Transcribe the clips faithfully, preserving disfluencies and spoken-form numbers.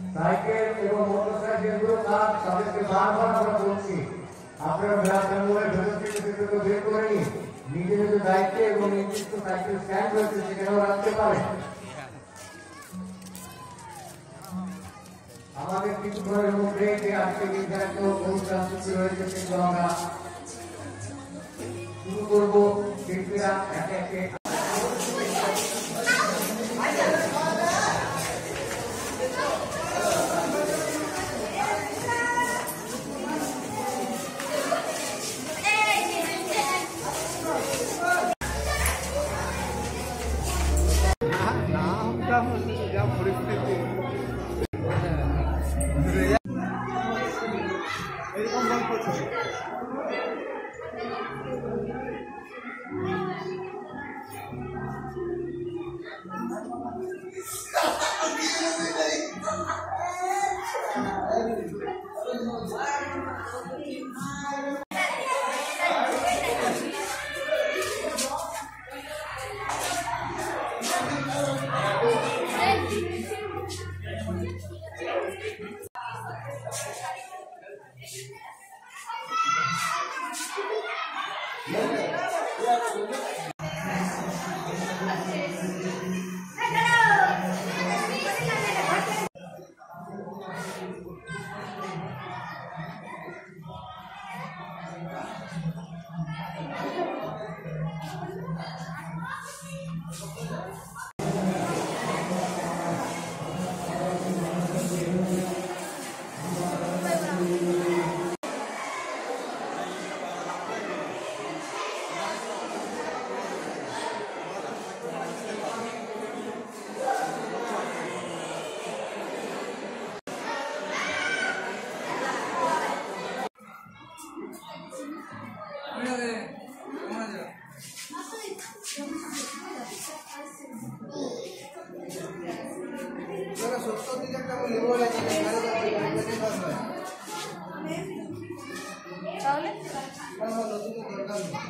Cycle এবং মোটরসাইকেলগুলো কাজ তাদেরকে বারবার আমরা বলছি আপনারা ব্যাংকগুলোর ভেতর থেকে সেগুলো বের করে নিন, নিজে নিজে দায়িত্বে এবং নির্দিষ্ট সাইকেল স্ট্যান্ড রয়েছে সেখানেও রাখতে পারেন। আমাদের কিছু ঘরের মধ্যে যে আজকে নির্ধারিত অনুষ্ঠান সূচি রয়েছে সেগুলো আমরা শুরু করবো। শিল্পীরা একে একে যা পরিস্থিতি এরকম গল্প ছিল। সত্তর দিকে একটা লেবু আছে তাহলে দরকার নেই।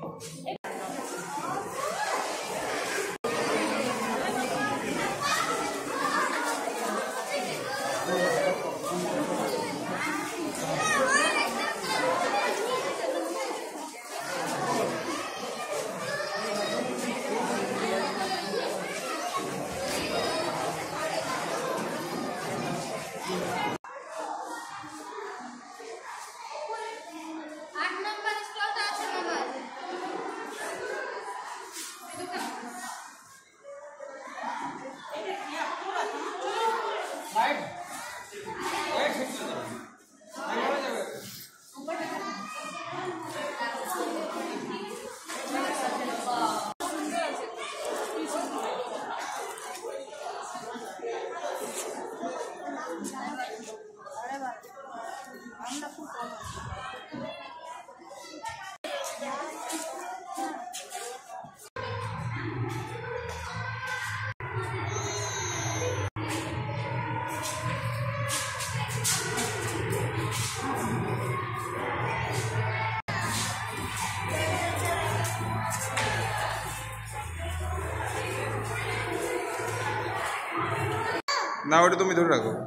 না ওটা তুমি ধরে রাখো।